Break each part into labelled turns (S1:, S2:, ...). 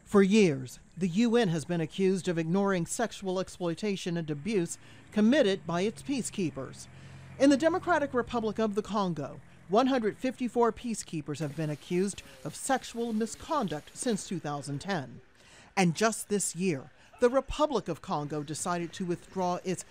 S1: For years, the UN has been accused of ignoring sexual exploitation and abuse committed by its peacekeepers. In the Democratic Republic of the Congo, 154 peacekeepers have been accused of sexual misconduct since 2010. And just this year, the Republic of Congo decided to withdraw its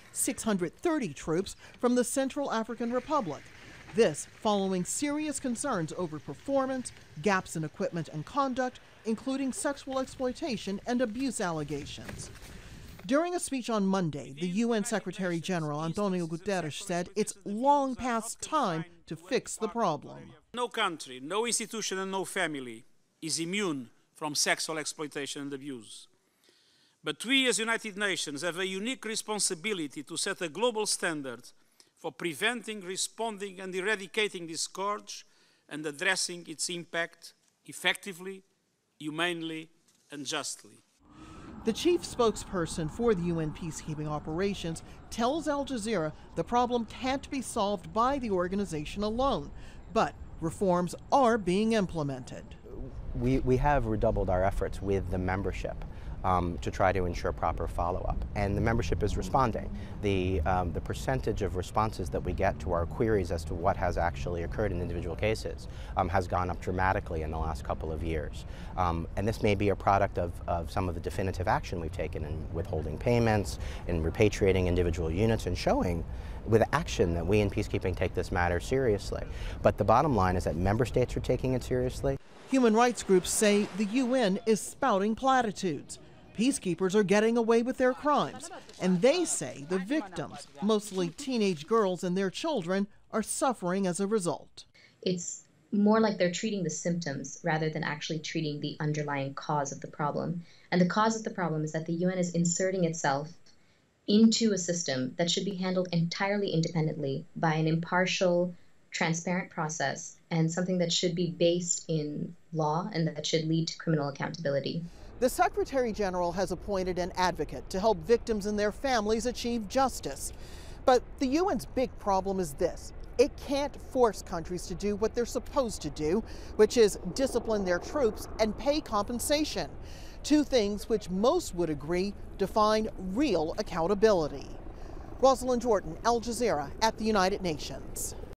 S1: 630 troops from the Central African Republic. This following serious concerns over performance, gaps in equipment and conduct, including sexual exploitation and abuse allegations. During a speech on Monday, the UN Secretary General Antonio Guterres said it's long past time to fix the problem.
S2: No country, no institution and no family is immune from sexual exploitation and abuse. But we as United Nations have a unique responsibility to set a global standard for preventing, responding and eradicating this scourge and addressing its impact effectively, humanely and justly.
S1: The chief spokesperson for the UN peacekeeping operations tells Al Jazeera the problem can't be solved by the organization alone, but reforms are being implemented.
S3: We have redoubled our efforts with the membership to try to ensure proper follow-up, and the membership is responding. The percentage of responses that we get to our queries as to what has actually occurred in individual cases has gone up dramatically in the last couple of years. And this may be a product of some of the definitive action we've taken in withholding payments, in repatriating individual units, and showing with action that we in peacekeeping take this matter seriously. But the bottom line is that member states are taking it seriously.
S1: Human rights groups say the UN is spouting platitudes. Peacekeepers are getting away with their crimes, and they say the victims, mostly teenage girls and their children, are suffering as a result.
S4: It's more like they're treating the symptoms rather than actually treating the underlying cause of the problem. And the cause of the problem is that the UN is inserting itself into a system that should be handled entirely independently by an impartial, transparent process, and something that should be based in law and that should lead to criminal accountability.
S1: The Secretary General has appointed an advocate to help victims and their families achieve justice. But the UN's big problem is this: it can't force countries to do what they're supposed to do, which is discipline their troops and pay compensation. Two things which most would agree define real accountability. Rosiland, Al Jazeera at the United Nations.